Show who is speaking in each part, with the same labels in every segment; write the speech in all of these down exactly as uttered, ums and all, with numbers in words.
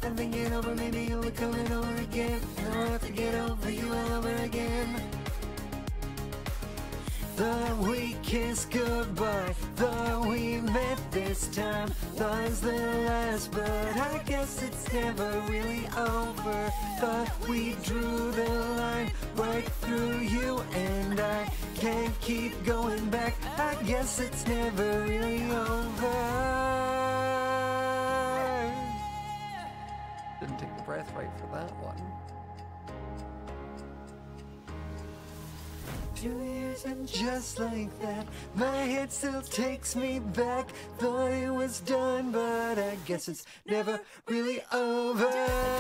Speaker 1: I'm thinking over, maybe you'll be coming over again. And I'll have to get over you all over again. Thought we kissed goodbye, thought we met this time, thought it was the last, but I guess it's never really over. Thought we drew the line right through you and I can't keep going back, I guess it's never really over. Didn't take the breath right for that one. Two years and just like that, my head still takes me back. Thought it was done, but I guess it's never really over.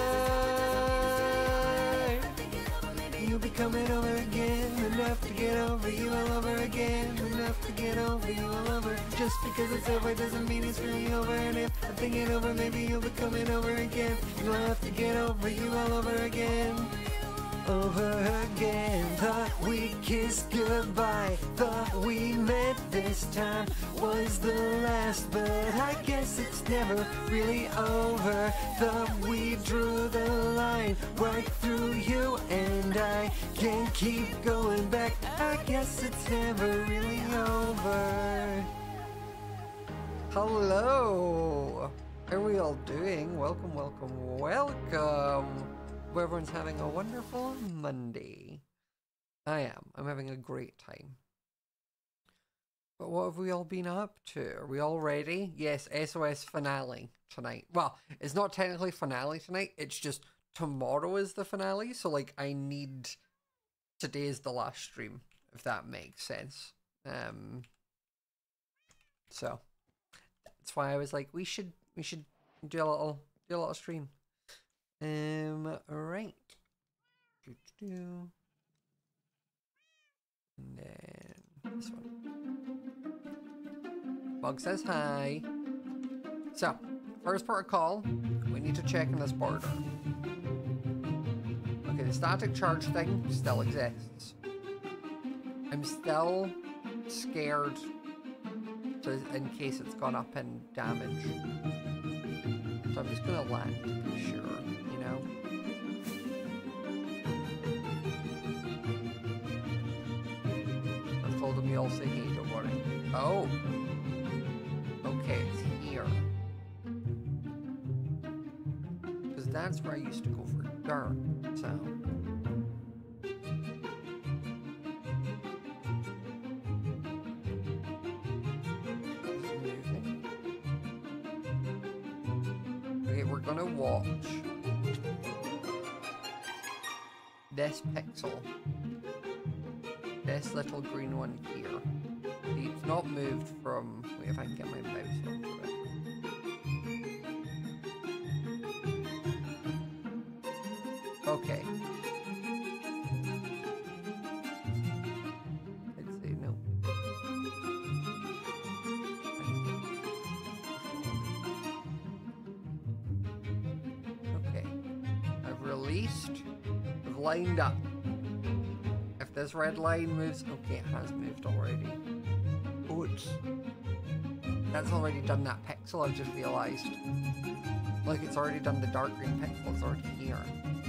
Speaker 1: You'll be coming over again, enough to get over you all over again, enough to get over you all over. Just because it's over doesn't mean it's really over. And if I think it over, maybe you'll be coming over again. You'll have to get over you all over again. Over again. Thought we kissed goodbye, thought we met this time, was the last, but I guess it's never really over. Thought we drew the line right through you and I can't keep going back, I guess it's never really over. Hello, how are we all doing? Welcome, welcome, welcome. Hope everyone's having a wonderful Monday. I am. I'm having a great time. But what have we all been up to? Are we all ready? Yes, S O S finale tonight. Well, it's not technically finale tonight. It's just tomorrow is the finale. So, like, I need... Today is the last stream, if that makes sense. Um. So, that's why I was like, we should, we should do a little, do a little stream. Um, right. Do, do, do. And then this one. Bug says hi. So, first protocol, we need to check in this border. Okay, the static charge thing still exists. I'm still scared to, in case it's gone up in damage. So I'm just gonna land to be sure. Know. I've told them you all say hey, don't worry. Oh! Okay, it's here. Because that's where I used to go for dirt, so... Okay, we're gonna watch this pixel, this little green one here. It's not moved from, wait if I can get my mouse onto it. Okay. I'd say no. Okay. I've released. Lined up. If this red line moves, okay, it has moved already. Oh, it's... That's already done that pixel, I've just realised. Like, it's already done the dark green pixel, it's already here.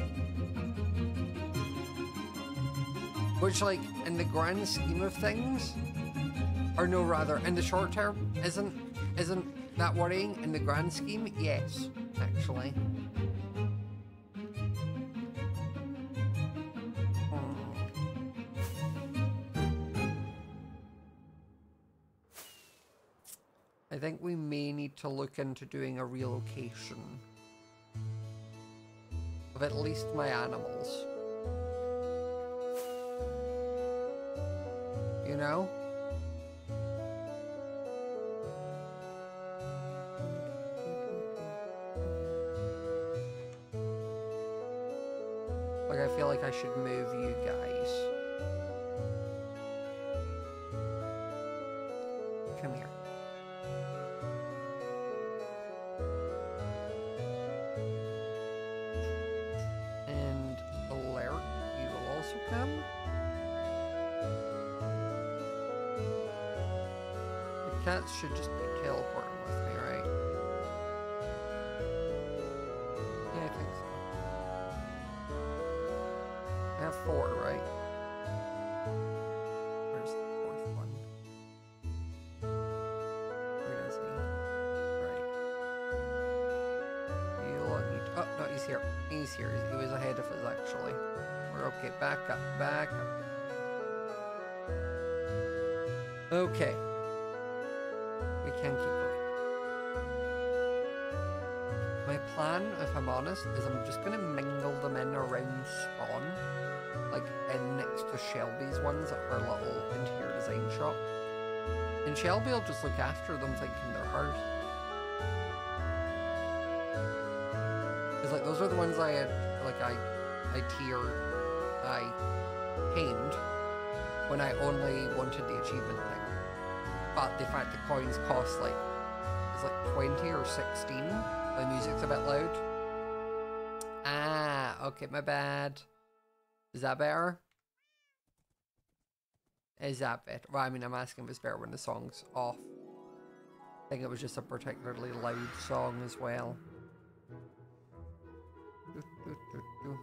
Speaker 1: Which, like, in the grand scheme of things, or no, rather, in the short term, isn't, isn't that worrying? In the grand scheme, yes, actually. I think we may need to look into doing a relocation of at least my animals. You know? Like, I feel like I should move you guys. Come here. Cats should just be teleporting with me, right? four, right? Where's the fourth one? Where is he? Right. You all need. Oh no, he's here. He's here. He was ahead of us actually. We're okay. Back up. Back up. Okay. We can keep going. My plan, if I'm honest, is I'm just going to mingle them in around spawn. Like, in next to Shelby's ones at her little interior design shop. And Shelby will just look after them thinking they're hers. Because, like, those are the ones I had, like, I, I tiered, I tamed when I only wanted the achievement thing. But the fact that coins cost, like, it's like twenty or sixteen. The music's a bit loud. Ah, okay, my bad. Is that better? Is that better? Well, I mean, I'm asking if it's better when the song's off. I think it was just a particularly loud song as well. Do, do, do,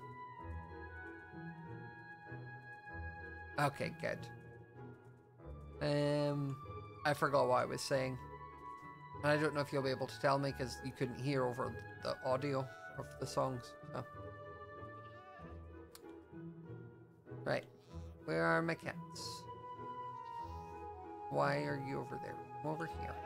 Speaker 1: do. Okay, good. Um, I forgot what I was saying. And I don't know if you'll be able to tell me because you couldn't hear over the audio of the songs. So. Right. Where are my cats? Why are you over there? I'm over here.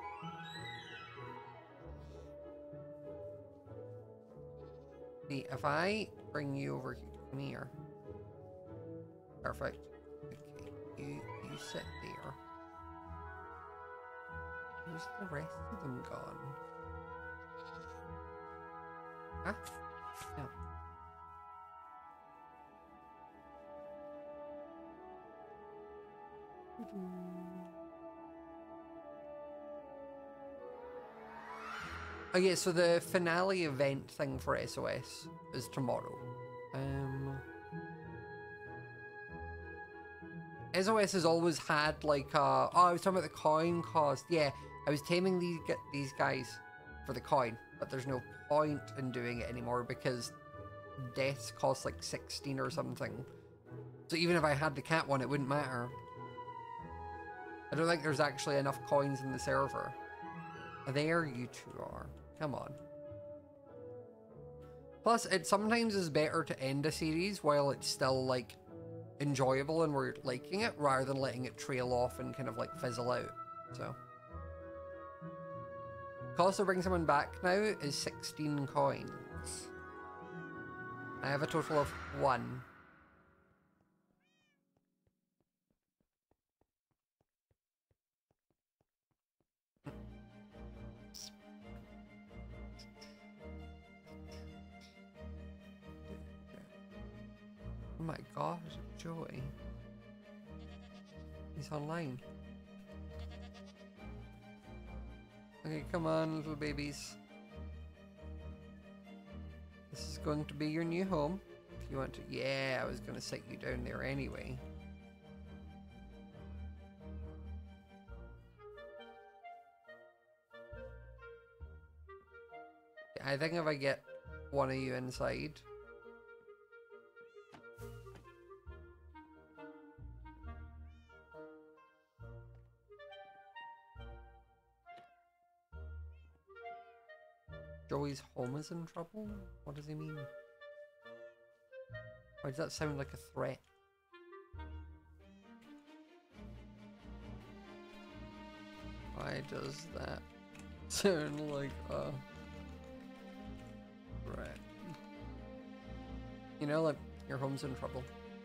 Speaker 1: See, if I bring you over here, come here. Perfect. Okay, you, you sit there. Where's the rest of them gone? Huh? No. Okay, so the finale event thing for S O S is tomorrow. Um, S O S has always had like, uh, oh, I was talking about the coin cost. Yeah, I was taming these these guys for the coin, but there's no point in doing it anymore because deaths cost like sixteen or something. So even if I had the cat one, it wouldn't matter. I don't think there's actually enough coins in the server. There you two are. Come on. Plus, it sometimes is better to end a series while it's still, like, enjoyable and we're liking it, rather than letting it trail off and kind of, like, fizzle out. So. Cost to bring someone back now is sixteen coins. I have a total of one. Oh my god, Joey. He's online. Okay, come on, little babies. This is going to be your new home. If you want to... Yeah, I was going to sit you down there anyway. I think if I get one of you inside... Joey's home is in trouble? What does he mean? Why does that sound like a threat? Why does that sound like a threat? You know, like, your home's in trouble.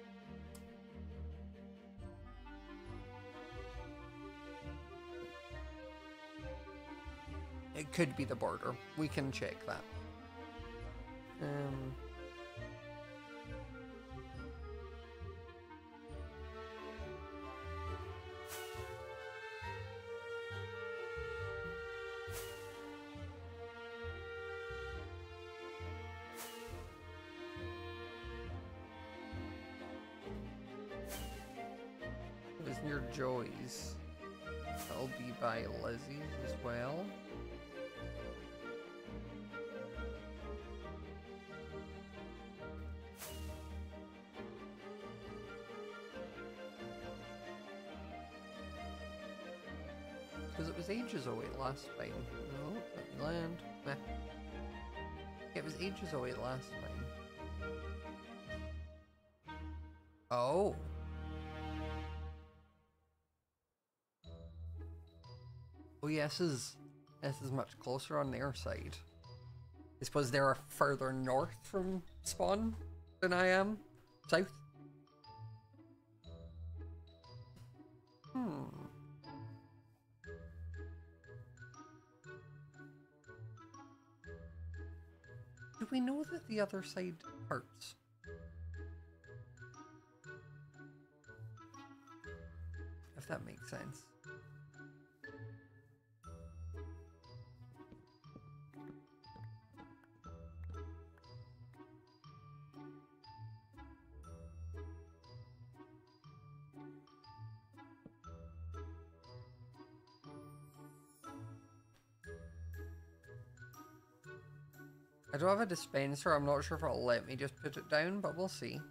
Speaker 1: It could be the border. We can check that. Um... It was near Joey's. That'll be by Lizzie's as well. because it was ages away last time. No, let me land. Meh. It was ages away last time. Oh. Oh yes, this is, this is much closer on their side. I suppose they're further north from spawn than I am. South. Hmm. Do we know that the other side hurts? If that makes sense. I do have a dispenser. I'm not sure if it'll let me just put it down, but we'll see.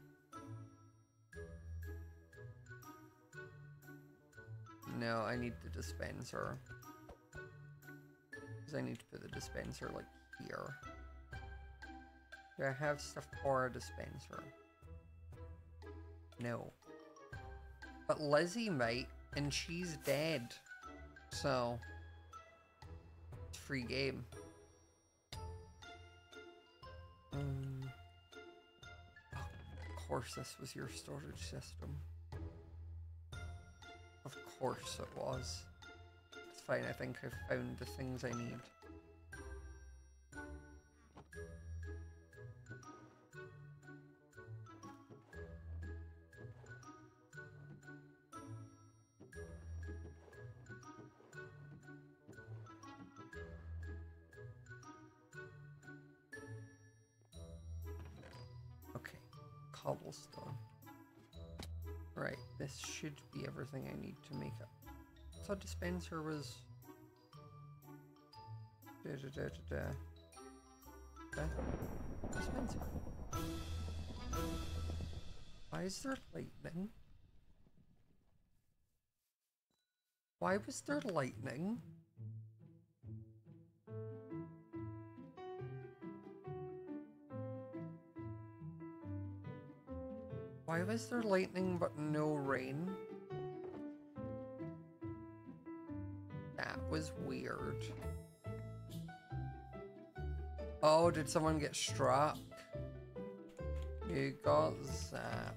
Speaker 1: No, I need the dispenser. Because I need to put the dispenser, like, here. Do I have stuff for a dispenser? No. But Lizzie might, and she's dead. So, it's a free game. Um, oh, of course this was your storage system. Of course it was. It's fine, I think I've found the things I need. Okay, cobblestone. Right, this should be everything I need to make it. I thought dispenser was... Da, da, da, da, da. Da. Dispenser. Why is there lightning? Why was there lightning? Why was there lightning but no rain? That was weird. Oh, did someone get struck? You got zapped.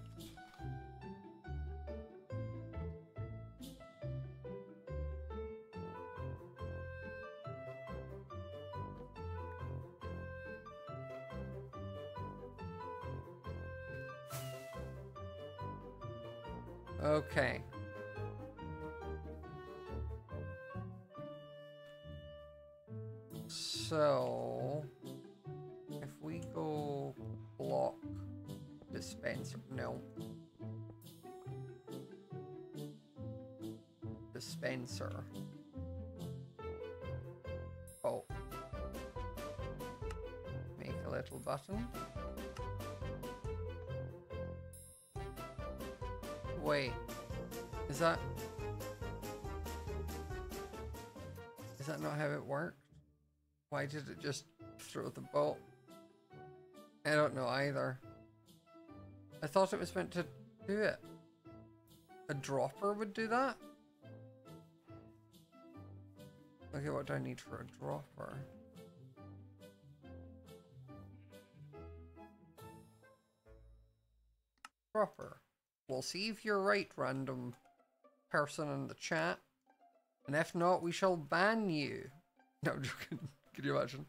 Speaker 1: Okay. So, if we go block dispenser, no. Dispenser. Oh. Make a little button. Wait, is that, is that not how it worked? Why did it just throw the bolt? I don't know either. I thought it was meant to do it. A dropper would do that? Okay, what do I need for a dropper? Dropper. We'll see if you're right, random person in the chat. And if not, we shall ban you. No, I'm joking. Can you imagine?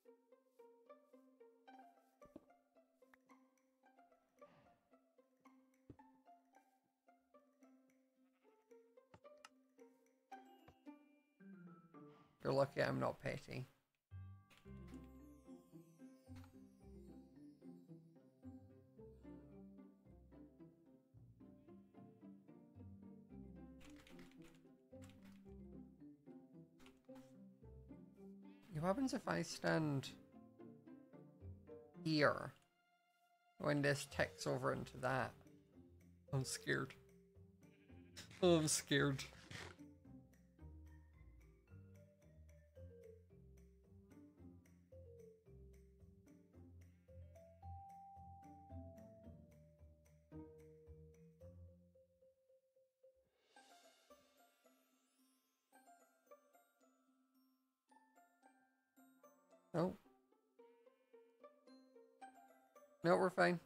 Speaker 1: You're lucky I'm not petty. What happens if I stand here when this ticks over into that? I'm scared. Oh, I'm scared. Oh. No, we're fine.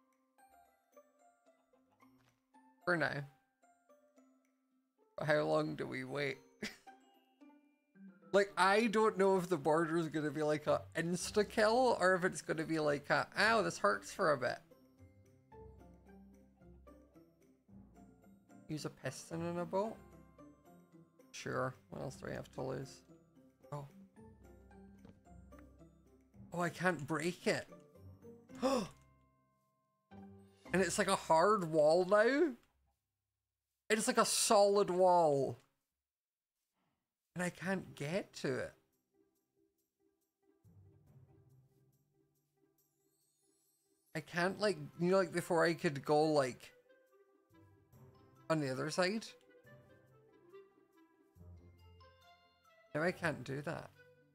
Speaker 1: For now. But how long do we wait? Like, I don't know if the border is going to be like a insta-kill or if it's going to be like a, ow, this hurts for a bit. Use a piston in a boat? Sure. What else do I have to lose? Oh. Oh, I can't break it. And it's like a hard wall now? It's like a solid wall. And I can't get to it. I can't, like, you know, like before I could go, like, on the other side? Now I can't do that.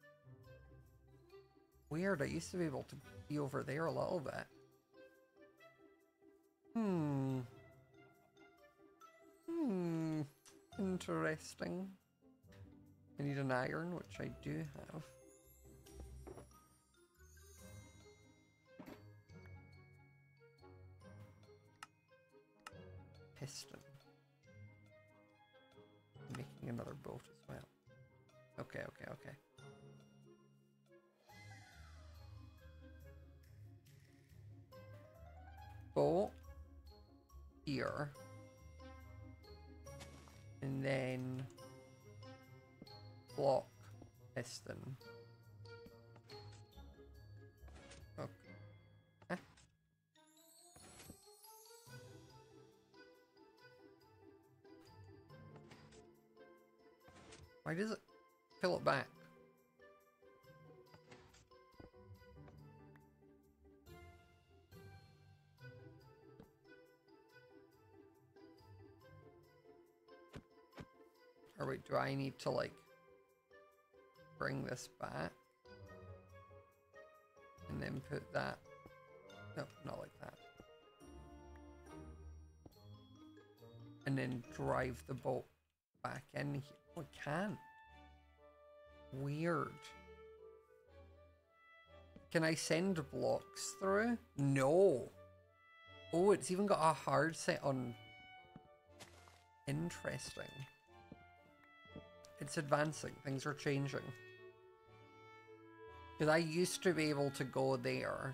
Speaker 1: Weird, I used to be able to be over there a little bit. Hmm. Hmm. Interesting. I need an iron, which I do have. Piston. I'm making another boat as well. Okay, okay, okay. Boat. Here. And then block piston. Okay. Huh? Why does it fill it back? Or wait, do I need to like bring this back and then put that? No, not like that. And then drive the boat back in here. Oh, I can't. Weird. Can I send blocks through? No. Oh, it's even got a hard set on. Interesting. It's advancing. Things are changing. Because I used to be able to go there.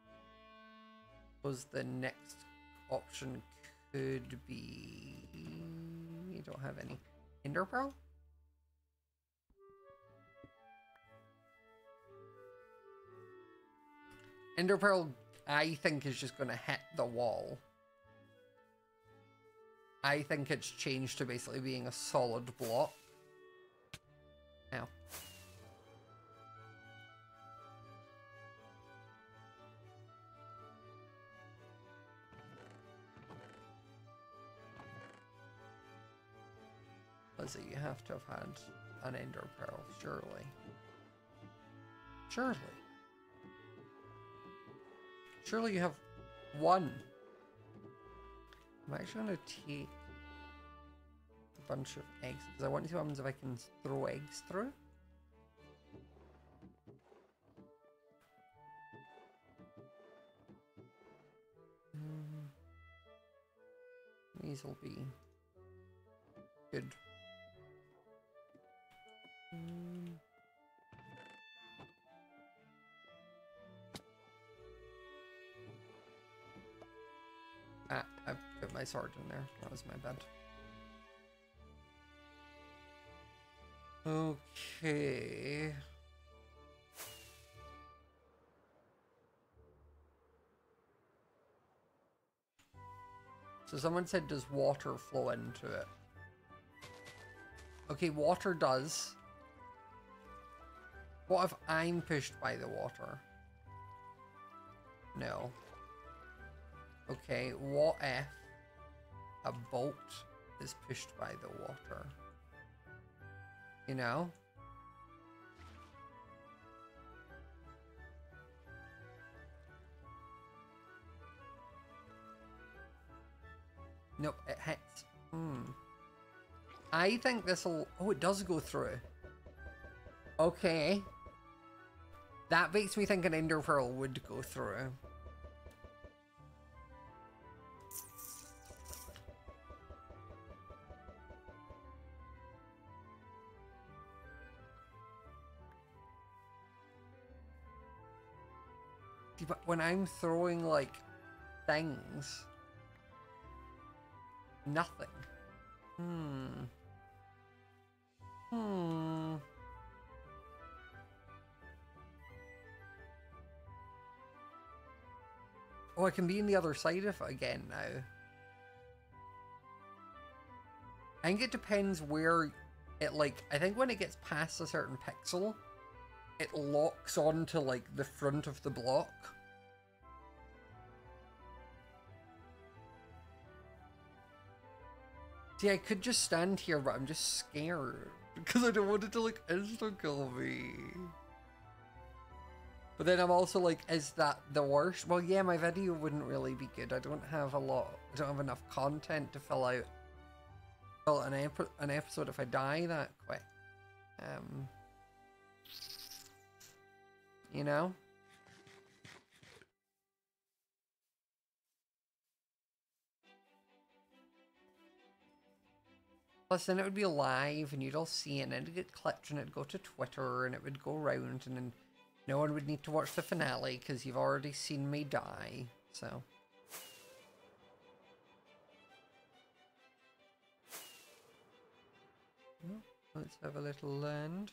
Speaker 1: Was the next option could be... You don't have any. Ender Pearl? Ender Pearl, I think, is just going to hit the wall. I think it's changed to basically being a solid block. Ow. Lizzie, you have to have had an Ender Pearl, surely. Surely. Surely you have one. I'm actually going to take a bunch of eggs, because I want to see what happens if I can throw eggs through. Mm. These will be good. Mm. Ah, I put my sword in there. That was my bad. Okay. So someone said, does water flow into it? Okay, water does. What if I'm pushed by the water? No. Okay, what if a boat is pushed by the water? You know? Nope, it hits. Hmm. I think this'll... Oh, it does go through. Okay. That makes me think an ender pearl would go through. But when I'm throwing, like, things... Nothing. Hmm. Hmm. Oh, I can be in the other side of it again now. I think it depends where it, like... I think when it gets past a certain pixel... it locks onto, like, the front of the block. See, I could just stand here, but I'm just scared. Because I don't want it to, like, insta-kill me. But then I'm also like, is that the worst? Well, yeah, my video wouldn't really be good. I don't have a lot... I don't have enough content to fill out... Well, an, ep an episode if I die that quick. Um... You know? Plus then it would be live and you'd all see it and it'd get clipped and it'd go to Twitter and it would go around and then no one would need to watch the finale because you've already seen me die, so... Let's have a little land.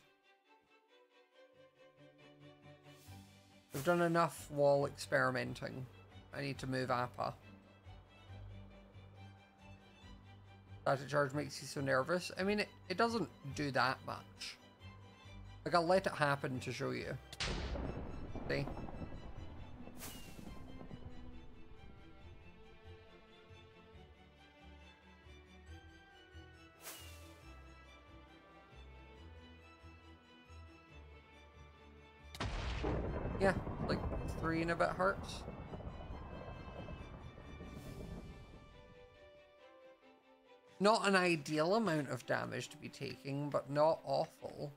Speaker 1: We've done enough wall experimenting. I need to move Appa. Data charge makes you so nervous. I mean, it, it doesn't do that much. Like, I'll let it happen to show you. See? Yeah, like three and a bit hertz. Not an ideal amount of damage to be taking, but not awful.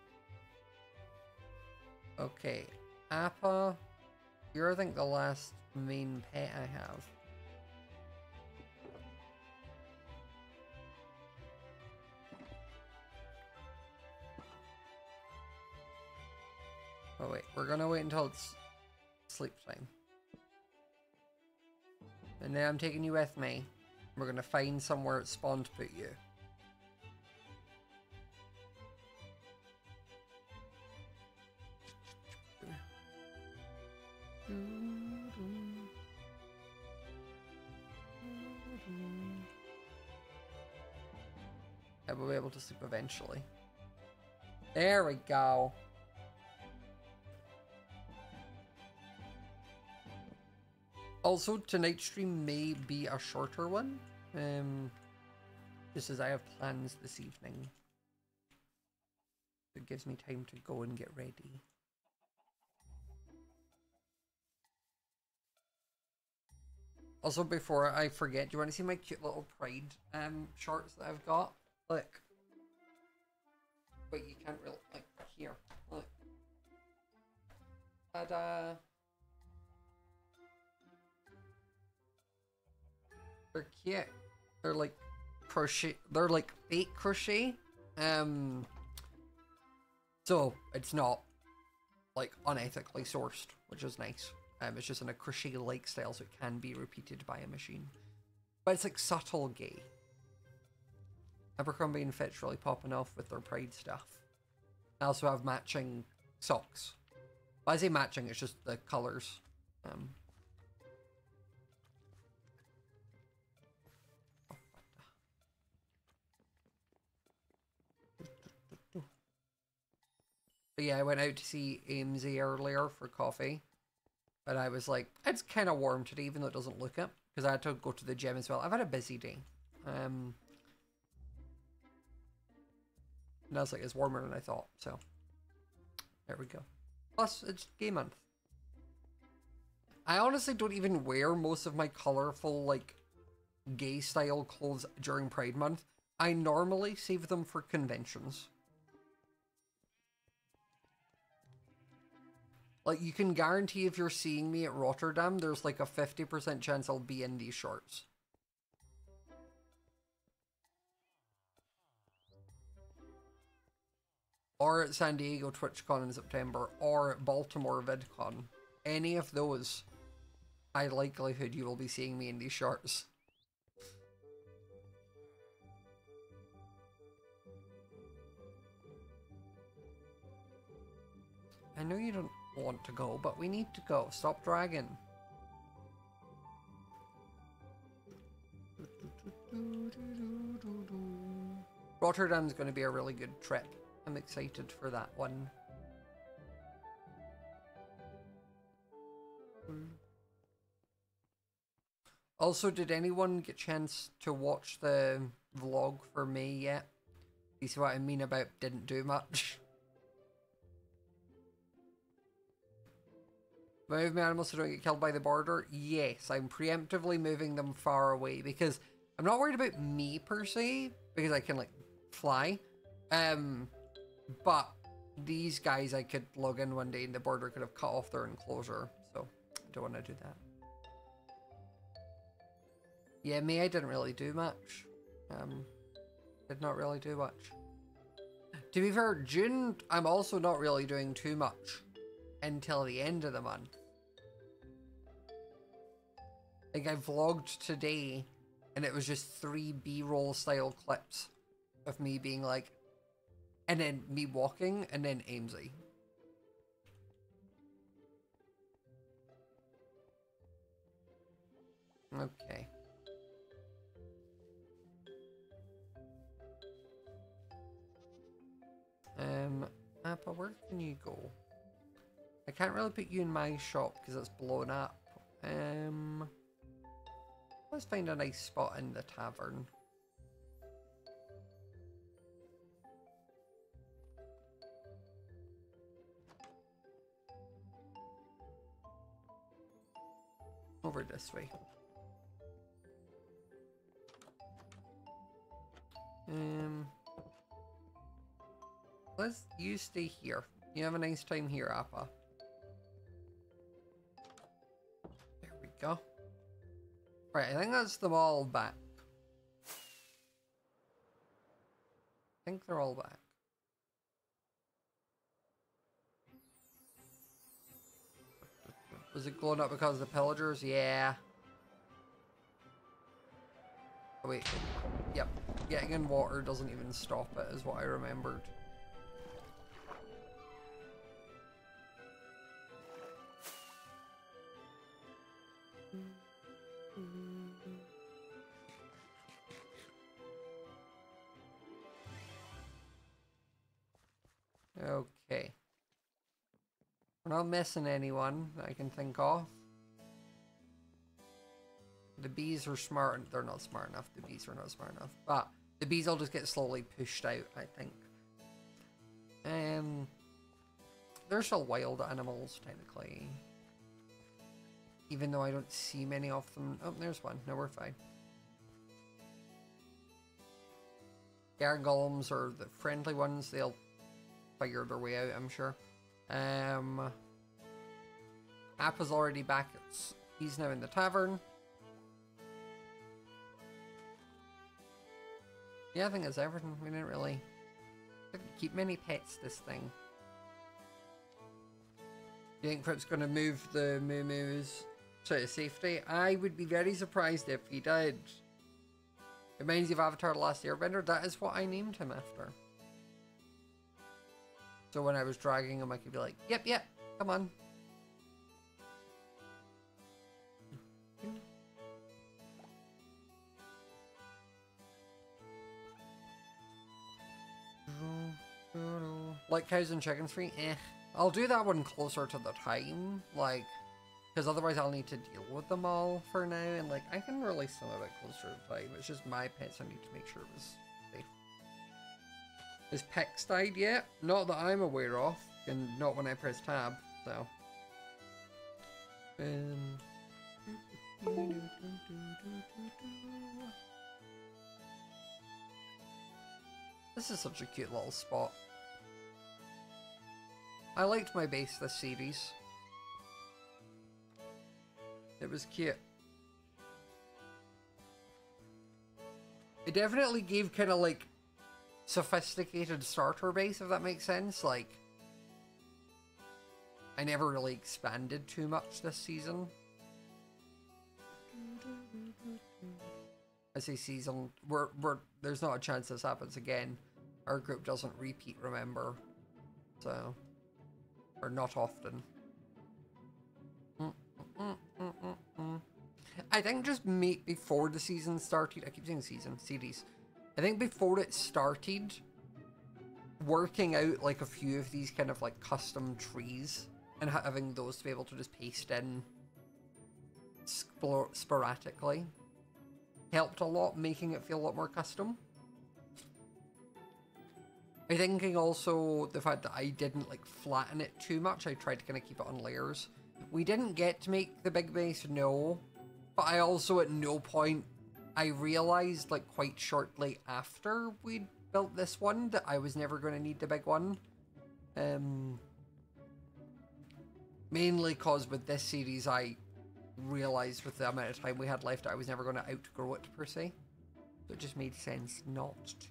Speaker 1: Okay, Appa, you're I think the last main pet I have. Oh wait, we're gonna wait until it's sleep time. And then I'm taking you with me. We're gonna find somewhere it's spawned to put you. Yeah, we'll be able to sleep eventually. There we go. Also, tonight's stream may be a shorter one, um, just as I have plans this evening. It gives me time to go and get ready. Also, before I forget, do you want to see my cute little Pride um, shorts that I've got? Look. But you can't really, like, here, look. Ta-da! They're cute. They're like crochet. They're like fake crochet. Um. So it's not like unethically sourced, which is nice. Um, it's just in a crochet-like style, so it can be repeated by a machine. But it's like subtle gay. Abercrombie and Fitch really popping off with their Pride stuff. I also have matching socks. When I say matching, it's just the colors. Um. But yeah, I went out to see Amesy earlier for coffee. But I was like, it's kind of warm today, even though it doesn't look it. Because I had to go to the gym as well. I've had a busy day. Um, and I was like, it's warmer than I thought. So, there we go. Plus, it's gay month. I honestly don't even wear most of my colorful, like, gay style clothes during Pride Month. I normally save them for conventions. Like, you can guarantee if you're seeing me at Rotterdam, there's like a fifty percent chance I'll be in these shorts. Or at San Diego TwitchCon in September, or at Baltimore VidCon. Any of those, high likelihood you will be seeing me in these shorts. I know you don't want to go, but we need to go. Stop dragging. Rotterdam's going to be a really good trip. I'm excited for that one. Also, did anyone get a chance to watch the vlog for May yet? You see what I mean about didn't do much? Move my animals so don't get killed by the border? Yes, I'm preemptively moving them far away because I'm not worried about me per se, because I can like fly. Um, but these guys I could log in one day and the border could have cut off their enclosure, so I don't want to do that. Yeah, May I didn't really do much. Um, did not really do much. To be fair, June I'm also not really doing too much until the end of the month. Like, I vlogged today and it was just three B-roll style clips of me being like, and then me walking, and then Aimsy. Okay. Um, Appa, where can you go? I can't really put you in my shop because it's blown up. Um, let's find a nice spot in the tavern. Over this way. Um, let's you stay here. You have a nice time here, Appa. There we go. Right, I think that's them all back. I think they're all back. Was it glowing up because of the pillagers? Yeah. Oh, wait. Yep. Getting in water doesn't even stop it, is what I remembered. Okay. We're not missing anyone that I can think of. The bees are smart. They're not smart enough. The bees are not smart enough. But the bees will just get slowly pushed out, I think. Um, they're still wild animals, technically. Even though I don't see many of them. Oh, there's one. No, we're fine. Gargolems are the friendly ones. They'll figure their way out, I'm sure. Um, Appa's already back. It's, he's now in the tavern. Yeah, I think that's everything. We didn't really didn't keep many pets, this thing. Do you think Fripp's going to move the Moo Moos to safety? I would be very surprised if he did. Reminds you of Avatar The Last Airbender? That is what I named him after. So when I was dragging him, I could be like, yep, yep, come on. Like cows and chickens free? Eh. I'll do that one closer to the time, like, because otherwise I'll need to deal with them all for now, and like, I can release them a bit closer to the time. It's just my pets, I need to make sure it was safe. Is Pix died yet? Not that I'm aware of, and not when I press tab, so. Um. This is such a cute little spot. I liked my base this series. It was cute. It definitely gave kind of like sophisticated starter base, if that makes sense. Like, I never really expanded too much this season. I say season, we're, we're, there's not a chance this happens again. Our group doesn't repeat, remember. So, or not often. Mm, mm, mm, mm, mm. I think just make before the season started, I keep saying season, series. I think before it started, working out like a few of these kind of like custom trees and having those to be able to just paste in sporadically helped a lot, making it feel a lot more custom. I think also the fact that I didn't like flatten it too much, I tried to kind of keep it on layers. We didn't get to make the big base, no, but I also at no point, I realized like quite shortly after we built this one that I was never going to need the big one. Um, mainly because with this series I realized with the amount of time we had left I was never going to outgrow it per se. So it just made sense not to.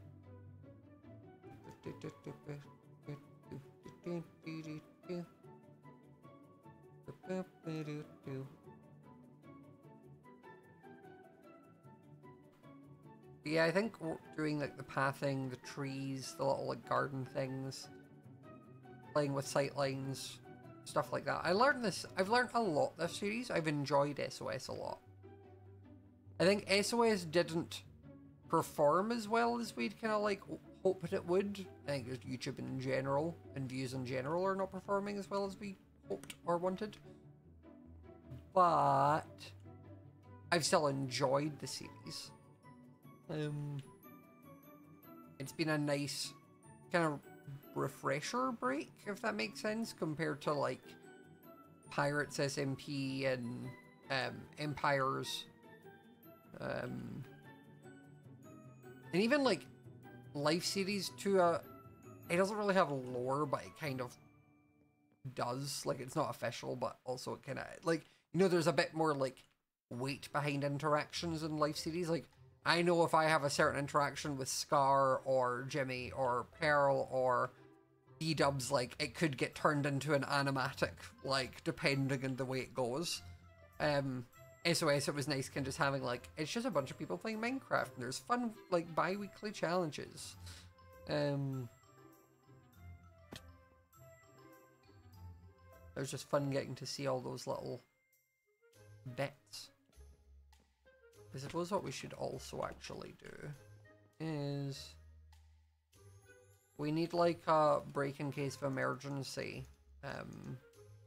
Speaker 1: Yeah, I think doing like the pathing, the trees, the little like garden things, playing with sightlines, stuff like that. I learned this, I've learned a lot this series. I've enjoyed S O S a lot. I think S O S didn't perform as well as we'd kind of like hoped it would. I think just YouTube in general and views in general are not performing as well as we hoped or wanted. But I've still enjoyed the series. Um, it's been a nice kind of refresher break, if that makes sense, compared to like Pirates S M P and um, Empires. Um, and even like Life series to a, it doesn't really have lore, but it kind of does. Like, it's not official, but also it kind of, like, you know, there's a bit more like weight behind interactions in Life series. Like, I know if I have a certain interaction with Scar or Jimmy or Pearl or B-dubs, like, it could get turned into an animatic, like, depending on the way it goes. Um, S O S, it was nice kind of just having, like, it's just a bunch of people playing Minecraft, and there's fun, like, bi-weekly challenges. Um, there's just fun getting to see all those little bits. I suppose what we should also actually do is we need like a break in case of emergency um,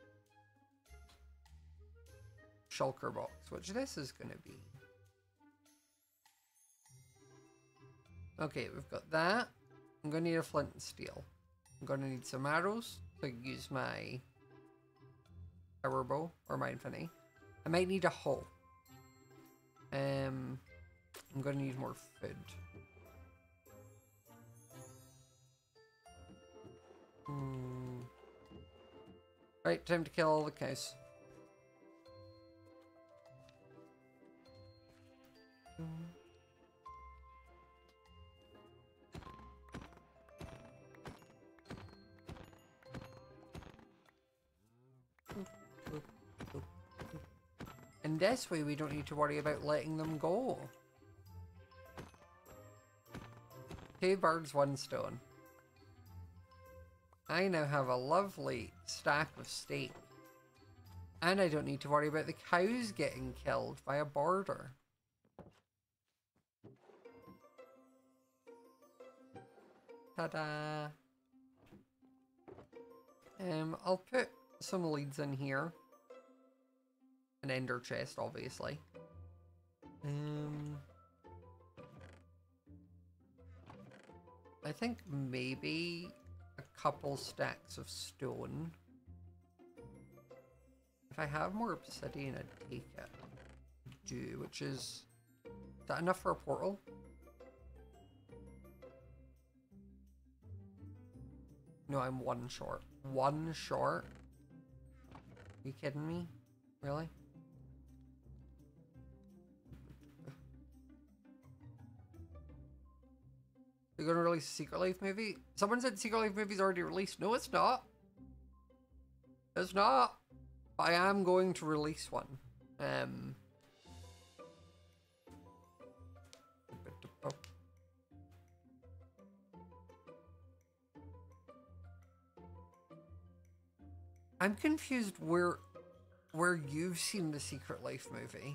Speaker 1: shulker box, which this is going to be. Okay, we've got that. I'm going to need a flint and steel. I'm going to need some arrows to use my power bow or my infinity. I might need a hoe. Um, I'm going to need more food. Hmm. Right, time to kill all the cows. And this way we don't need to worry about letting them go. Two birds, one stone. I now have a lovely stack of steak. And I don't need to worry about the cows getting killed by a border. Ta-da! Um, I'll put some leads in here. An ender chest, obviously. Um, I think maybe a couple stacks of stone. If I have more obsidian, I'd take it. I do, which is... Is that enough for a portal? No, I'm one short. One short? Are you kidding me? Really? They're gonna release a Secret Life movie? Someone said Secret Life movie's already released. No, it's not. It's not. But I am going to release one. Um. I'm confused where where you've seen the Secret Life movie.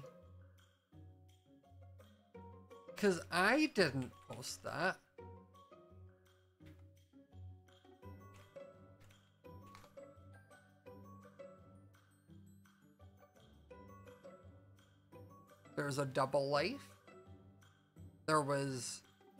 Speaker 1: Because I didn't post that. There's a Double Life. There was...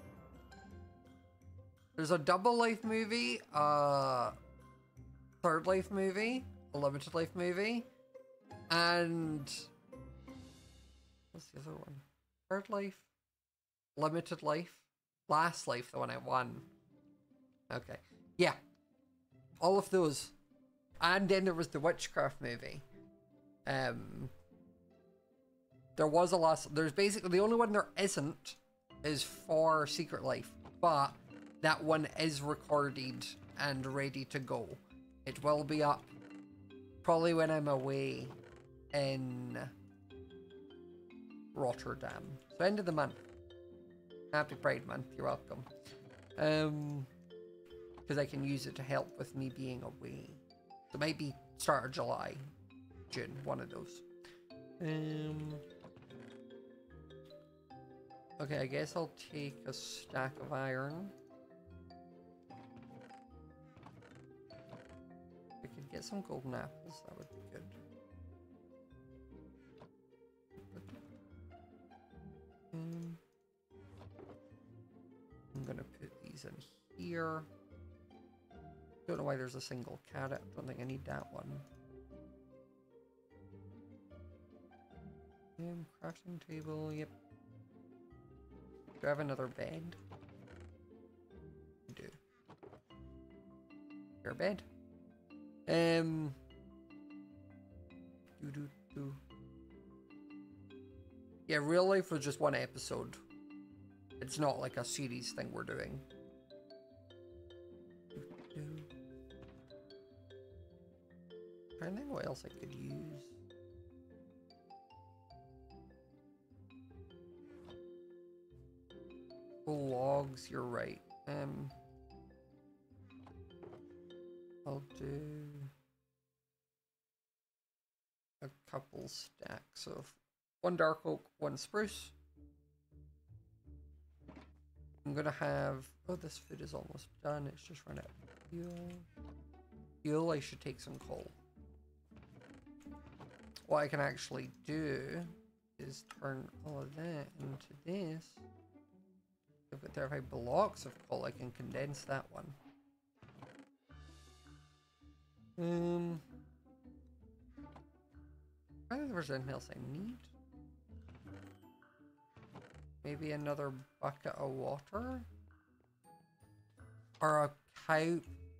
Speaker 1: There's a Double Life movie, uh... Third Life movie, a Limited Life movie, and... What's the other one? Third Life? Limited Life? Last Life, the one I won. Okay. Yeah. All of those. And then there was the Witchcraft movie. Um... There was a last... There's basically... The only one there isn't is for Secret Life. But that one is recorded and ready to go. It will be up probably when I'm away in Rotterdam. So end of the month. Happy Pride Month. You're welcome. Um, because I can use it to help with me being away. So maybe start of July, June, one of those. Um... Okay, I guess I'll take a stack of iron. If I could get some golden apples, that would be good. Um, I'm gonna put these in here. Don't know why there's a single carrot. Don't think I need that one. Um, crafting table, yep. Do I have another bed? I do. Your bed. Um. Do do do. Yeah, real life was just one episode. It's not like a series thing we're doing. Do, do. I'm trying to think what else I could use. Logs, you're right. Um, I'll do a couple stacks of one dark oak, one spruce. I'm gonna have, oh, this food is almost done. It's just run out of fuel. Fuel, I should take some coal. What I can actually do is turn all of that into this. I've got thirty-five blocks of coal, I can condense that one. Um, I don't think there's anything else I need. Maybe another bucket of water? Or a cow.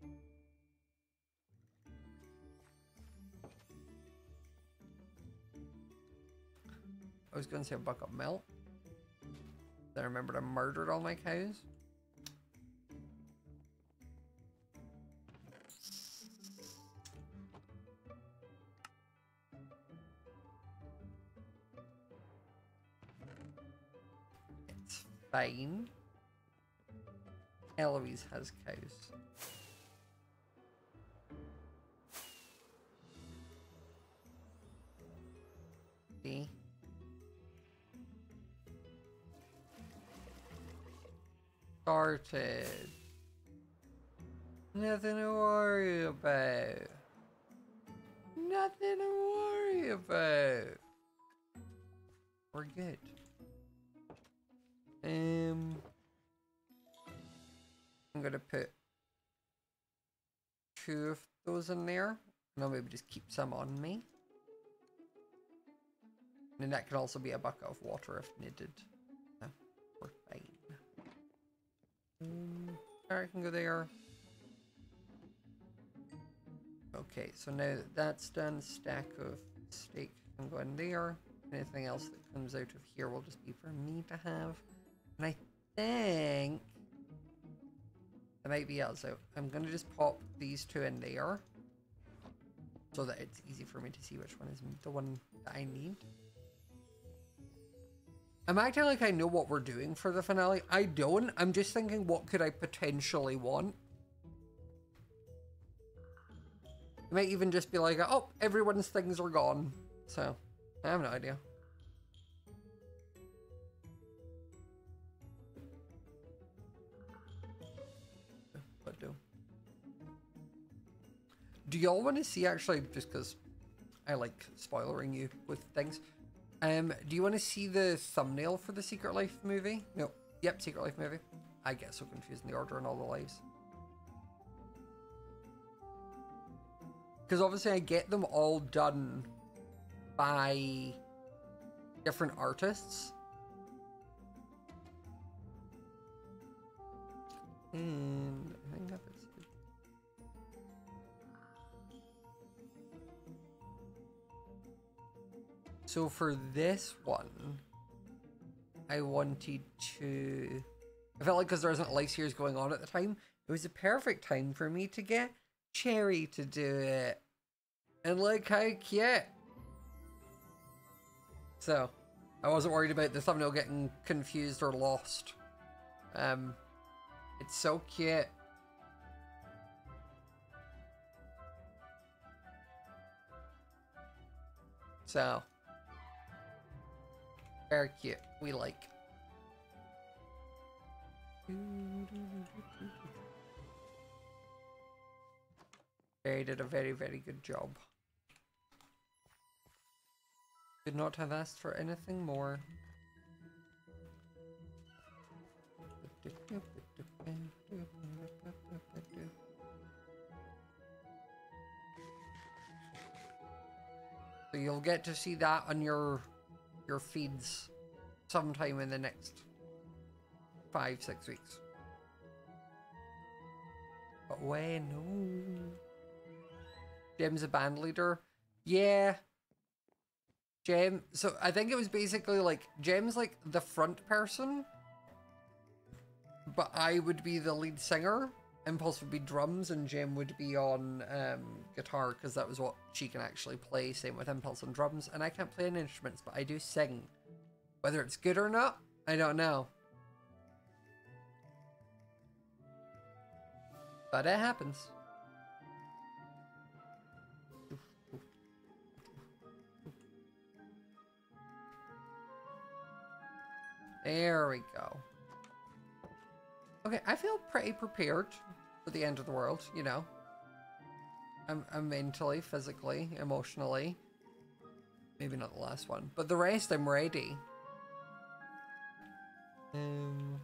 Speaker 1: I was going to say a bucket of milk. Then I remembered I murdered all my cows. It's fine. Eloise has cows. See? Started. Nothing to worry about. Nothing to worry about. We're good. Um, I'm gonna put two of those in there, and I'll maybe just keep some on me. And that could also be a bucket of water if needed. No, we're fine. Um, I can go there. Okay, so now that that's done, stack of steak can go in there. Anything else that comes out of here will just be for me to have. And I think It might be us out. I'm gonna just pop these two in there so that it's easy for me to see which one is the one that I need. I'm acting like I know what we're doing for the finale. I don't. I'm just thinking, what could I potentially want? It might even just be like, oh, everyone's things are gone. So, I have no idea. What do? Do y'all want to see, actually, just because I like spoilering you with things. Um, do you want to see the thumbnail for the Secret Life movie? No. Yep, Secret Life movie. I get so confused in the order and all the lives. Because obviously I get them all done by different artists. And I think that's it. So for this one, I wanted to... I felt like because there wasn't live series going on at the time, it was a perfect time for me to get Cherry to do it. And look how cute. So, I wasn't worried about the thumbnail getting confused or lost. Um, it's so cute. So, very cute. We like. They did a very, very good job. Could not have asked for anything more. So you'll get to see that on your your feeds sometime in the next five, six weeks. But when? No. Jem's a band leader. Yeah. Jem. So I think it was basically like Jem's like the front person, but I would be the lead singer. Impulse would be drums, and Jem would be on um, guitar because that was what she can actually play. Same with Impulse on drums, and I can't play any instruments, but I do sing. Whether it's good or not, I don't know. But it happens. There we go. Okay, I feel pretty prepared for the end of the world, you know. I'm, I'm mentally, physically, emotionally. Maybe not the last one, but the rest I'm ready. Um,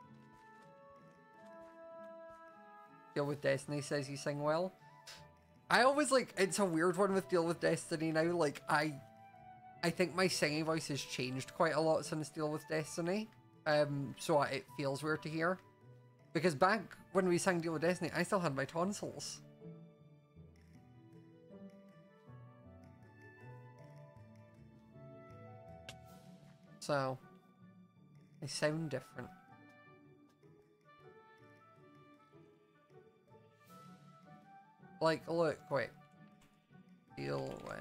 Speaker 1: Deal with Destiny says you sing well. I always like, it's a weird one with Deal with Destiny now. Like, I I think my singing voice has changed quite a lot since Deal with Destiny. Um, so I, it feels weird to hear. Because back when we sang Deal with Destiny, I still had my tonsils. So, they sound different. Like, look, wait. Deal with...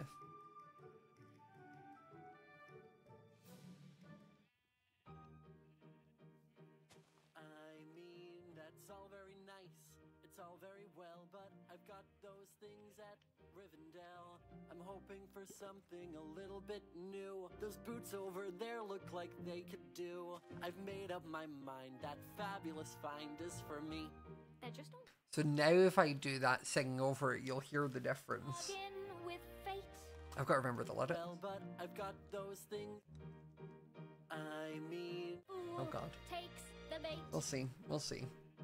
Speaker 2: I mean, that's all very nice. It's all very well, but I've got those things at Rivendell. I'm hoping for something a little bit new. Those boots over there look like they could do. I've made up my mind that fabulous find is for me.
Speaker 3: They're just all
Speaker 1: So now if I do that singing over it, you'll hear the difference.
Speaker 3: in with fate.
Speaker 1: I've got to remember the lyric.
Speaker 2: Well, but I've got those things. I mean,
Speaker 3: Fool
Speaker 1: Oh god.
Speaker 3: takes the bait.
Speaker 1: We'll see. We'll see.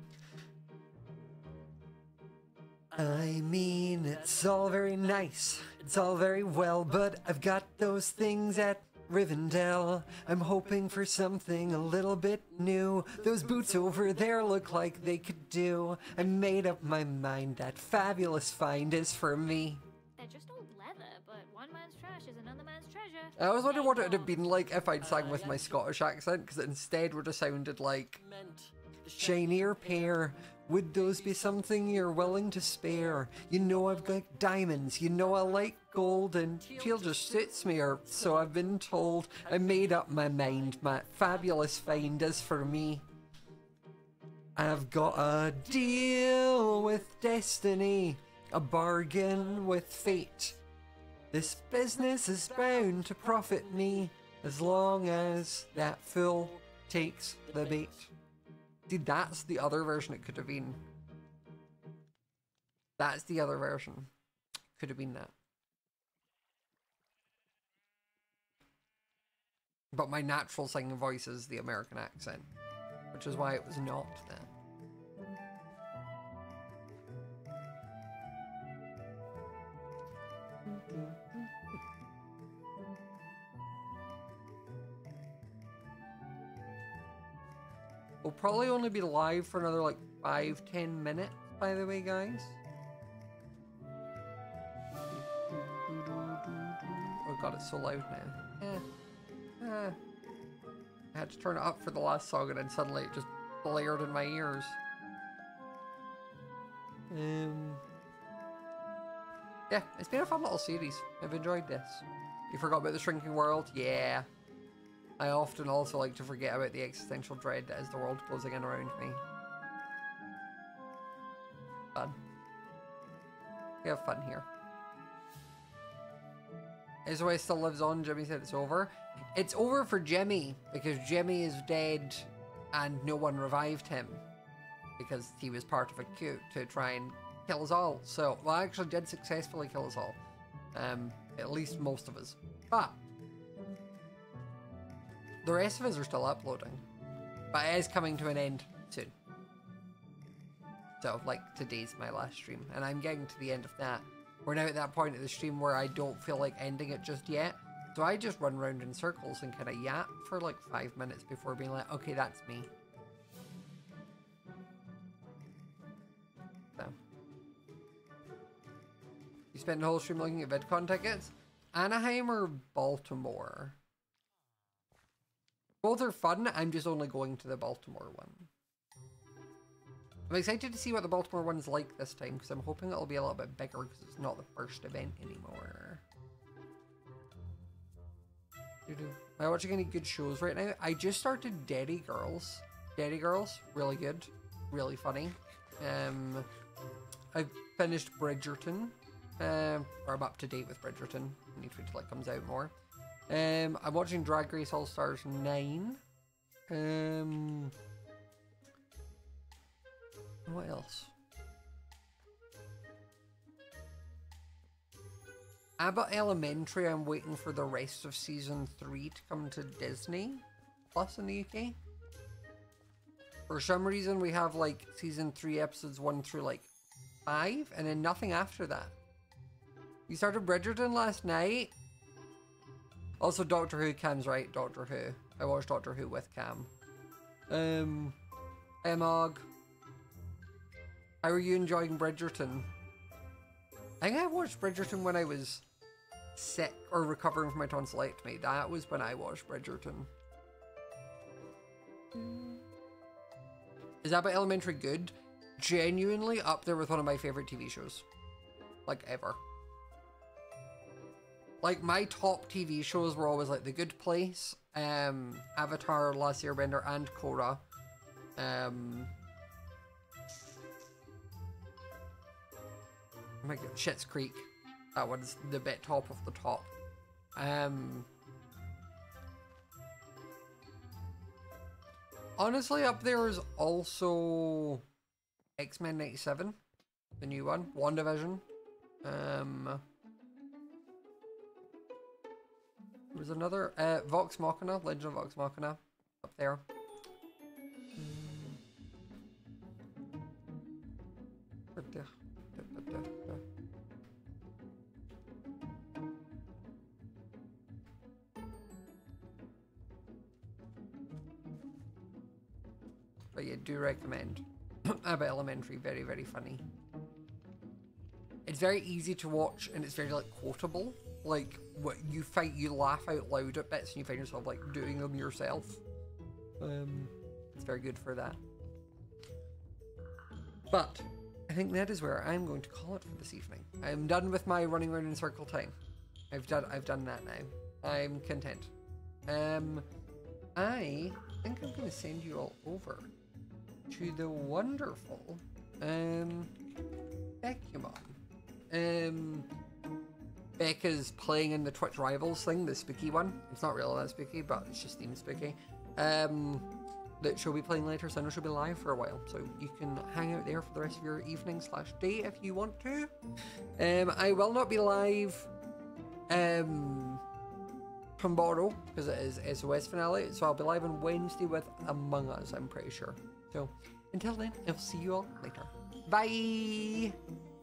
Speaker 1: I mean, it's all very nice. It's all very well, but I've got those things at Rivendell. I'm hoping for something a little bit new. Those boots over there look like they could do. I made up my mind that fabulous find is for me.
Speaker 3: They're just old leather, but one man's trash is another man's treasure.
Speaker 1: I always wondered what it would have been like if I'd sang with my Scottish accent, because it instead would have sounded like
Speaker 2: meant
Speaker 1: shinier pair. Would those be something you're willing to spare? You know I've got diamonds, you know I like gold, and teal just suits me, or so I've been told. I made up my mind, my fabulous find is for me. I've got a deal with destiny, a bargain with fate. This business is bound to profit me, as long as that fool takes the bait. See, that's the other version it could have been. That's the other version. Could have been that. But my natural singing voice is the American accent, which is why it was not that. We'll probably only be live for another like five, ten minutes, by the way, guys. Oh god, it's so loud now. Eh. Eh. I had to turn it up for the last song and then suddenly it just blared in my ears. Um. Yeah, it's been a fun little series. I've enjoyed this. You forgot about the shrinking world? Yeah. I often also like to forget about the existential dread that is the world closing in around me. Fun. We have fun here. Is the way still lives on? Jimmy said it's over. It's over for Jimmy because Jimmy is dead and no one revived him because he was part of a coup to try and kill us all. So, well, I actually did successfully kill us all. Um, at least most of us. But the rest of us are still uploading, but it is coming to an end soon. So, like, today's my last stream, and I'm getting to the end of that. We're now at that point of the stream where I don't feel like ending it just yet, so I just run around in circles and kind of yap for like five minutes before being like, okay, that's me. So. You spent the whole stream looking at VidCon tickets? Anaheim or Baltimore? Both are fun, I'm just only going to the Baltimore one. I'm excited to see what the Baltimore one's like this time, because I'm hoping it'll be a little bit bigger, because it's not the first event anymore. Am I watching any good shows right now? I just started Derry Girls. Derry Girls, really good, really funny. Um, I've finished Bridgerton, um, or I'm up to date with Bridgerton. I need to wait till it comes out more. Um, I'm watching Drag Race All Stars nine. Um, what else? Abbott Elementary, I'm waiting for the rest of season three to come to Disney Plus in the U K. For some reason, we have like season three episodes one through like five, and then nothing after that. You started Bridgerton last night? Also, Doctor Who, Cam's right, Doctor Who. I watched Doctor Who with Cam. Um, Emog. How are you enjoying Bridgerton? I think I watched Bridgerton when I was sick or recovering from my tonsillectomy. That was when I watched Bridgerton. Is Abbott Elementary good? Genuinely up there with one of my favorite T V shows. Like, ever. Like, my top T V shows were always, like, The Good Place, um, Avatar, Last Airbender, and Korra. Um... Oh my god, Schitt's Creek. That one's the bit top of the top. Um... Honestly, up there is also X-Men ninety-seven, the new one, WandaVision. Um... There's another, uh, Vox Machina, Legend of Vox Machina, up there. But yeah, do recommend. Abbott Elementary, very, very funny. It's very easy to watch and it's very, like, quotable. Like, what you fight, you laugh out loud at bits and you find yourself, like, doing them yourself. Um, it's very good for that. But I think that is where I'm going to call it for this evening. I'm done with my running around in circle time. I've done I've done that now. I'm content. Um, I think I'm going to send you all over to the wonderful um Becumon. Um, Becca's playing in the Twitch Rivals thing, the spooky one. It's not really that spooky, but it's just themed spooky. Um, that she'll be playing later, so I know she'll be live for a while. So you can hang out there for the rest of your evening slash day if you want to. Um, I will not be live um, tomorrow because it is S O S finale. So I'll be live on Wednesday with Among Us, I'm pretty sure. So until then, I'll see you all later. Bye!